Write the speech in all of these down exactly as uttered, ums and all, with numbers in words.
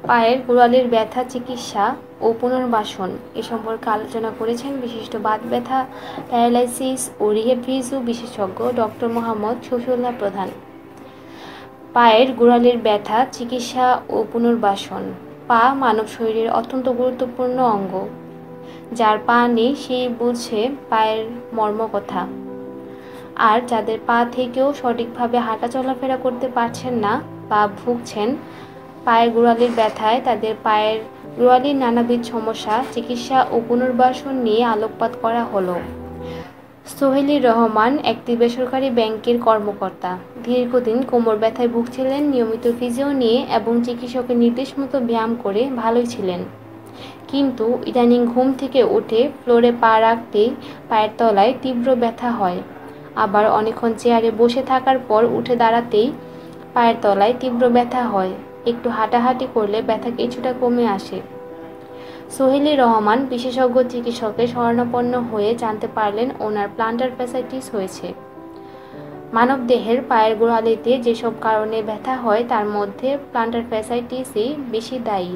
পায়ের গোড়ালির ব্যথা চিকিৎসা ও পুনর্বাসন এ সম্পর্কে আলোচনা করেছেন বিশিষ্ট বাত ব্যথা, প্যারালাইসিস ও রিহ্যাব ফিজিও বিশেষজ্ঞ ডক্টর মোহাম্মদ শফিউল্লাহ প্রধান। পায়ের গোড়ালির ব্যথা চিকিৎসা ও পুনর্বাসন। পা মানব শরীরের অত্যন্ত গুরুত্বপূর্ণ অঙ্গ। যার পা নেই সেই বুঝে পায়ের মর্মকথা। আর যাদের পা থেকেও সঠিকভাবে হাঁটা চলাফেরা করতে পারছেন না বা ভুগছেন পায়ের গোড়ালির ব্যথায়, তাদের পায়ের গোড়ালির নানাবিধ সমস্যা চিকিৎসা ও পুনর্বাসন নিয়ে আলোকপাত করা হলো। সোহেলির রহমান একটি বেসরকারি ব্যাংকের কর্মকর্তা। দীর্ঘদিন কোমর ব্যথায় ভুগছিলেন, নিয়মিত ফিজিও নিয়ে এবং চিকিৎসকের নির্দেশ মতো ব্যায়াম করে ভালোই ছিলেন। কিন্তু ইদানিং ঘুম থেকে উঠে ফ্লোরে পা রাখতেই পায়ের তলায় তীব্র ব্যথা হয়। আবার অনেকক্ষণ চেয়ারে বসে থাকার পর উঠে দাঁড়াতেই পায়ের তলায় তীব্র ব্যথা হয়। একটু হাঁটাহাঁটি করলে ব্যথা কিছুটা কমে আসে। সোহেলির রহমান বিশেষজ্ঞ চিকিৎসকের শরণাপন্ন হয়ে জানতে পারলেন ওনার প্লান্টার ফ্যাসাইটিস হয়েছে। মানবদেহের পায়ের গোড়ালিতে যেসব কারণে ব্যথা হয় তার মধ্যে প্লান্টার ফ্যাসাইটিসই বেশি দায়ী।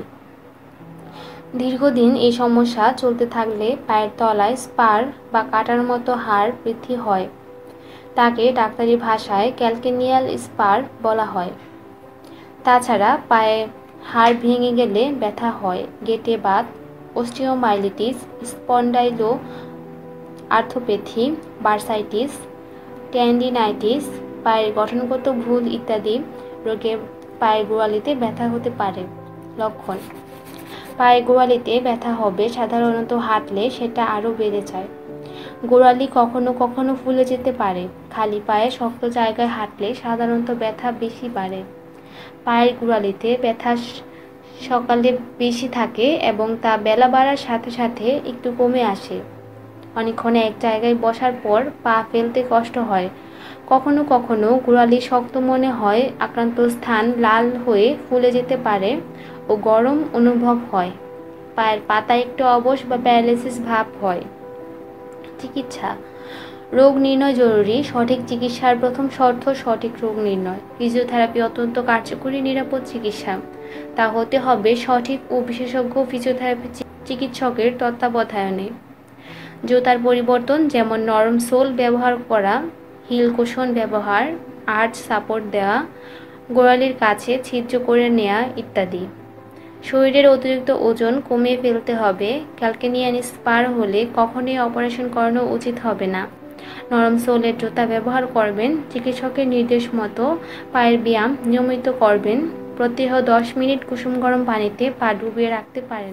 দীর্ঘদিন এই সমস্যা চলতে থাকলে পায়ের তলায় স্পার বা কাটার মতো হাড় বৃদ্ধি হয়। তাকে ডাক্তারি ভাষায় ক্যালকেনিয়াল স্পার বলা হয়। তাছাড়া পায়ে হাড় ভেঙে গেলে ব্যথা হয়। গেটে বাত, osteomyelitis, spondyloarthropathy, bursitis, tendinitis, পায়ের গঠনগত ভুল ইত্যাদি রোগে পায়ের গোড়ালিতে ব্যথা হতে পারে। লক্ষণ: পায়ের গোড়ালিতে ব্যথা হবে, সাধারণত হাঁটলে সেটা আরও বেড়ে যায়। গোড়ালি কখনো কখনো ফুলে যেতে পারে। খালি পায়ে শক্ত জায়গায় হাঁটলে সাধারণত ব্যথা বেশি বাড়ে। পায়ের গোড়ালিতে ব্যথা সকালে বেশি থাকে এবং তা বেলা বাড়ার সাথে সাথে একটু কমে আসে। অনেকক্ষণ এক জায়গায় বসার পর পা ফেলতে কষ্ট হয়। কখনো কখনো গোড়ালি শক্ত মনে হয়, আক্রান্ত স্থান লাল হয়ে ফুলে যেতে পারে ও গরম অনুভব হয়। পায়ের পাতা একটু অবশ বা প্যারালাইসিস ভাব হয়। চিকিৎসা: রোগ নির্ণয় জরুরি। সঠিক চিকিৎসার প্রথম শর্ত সঠিক রোগ নির্ণয়। ফিজিওথেরাপি অত্যন্ত কার্যকরী নিরাপদ চিকিৎসা। তা হতে হবে সঠিক ও বিশেষজ্ঞ ফিজিওথেরাপি চিকিৎসকের তত্ত্বাবধানে। জুতার পরিবর্তন, যেমন নরম সোল ব্যবহার করা, হিল কুশন ব্যবহার, আর্চ সাপোর্ট দেওয়া, গোড়ালির কাছে ছিদ্র করে নেওয়া ইত্যাদি। শরীরের অতিরিক্ত ওজন কমিয়ে ফেলতে হবে। ক্যালকেনিয়ান স্পার হলে কখনোই অপারেশন করানো উচিত হবে না। নরম সোলের জুতা ব্যবহার করবেন। চিকিৎসকের নির্দেশ মতো পায়ের ব্যায়াম নিয়মিত করবেন। প্রত্যহ দশ মিনিট কুসুম গরম পানিতে পা ডুবিয়ে রাখতে পারেন।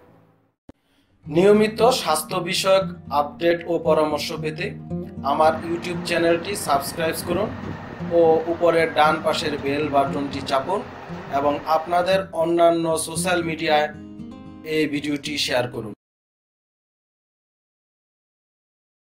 নিয়মিত স্বাস্থ্য বিষয়ক আপডেট ও পরামর্শ পেতে আমার ইউটিউব চ্যানেলটি সাবস্ক্রাইব করুন ও উপরের ডান পাশের বেল বাটনটি চাপুন এবং আপনাদের অন্যান্য সোশ্যাল মিডিয়ায় এই ভিডিওটি শেয়ার করুন।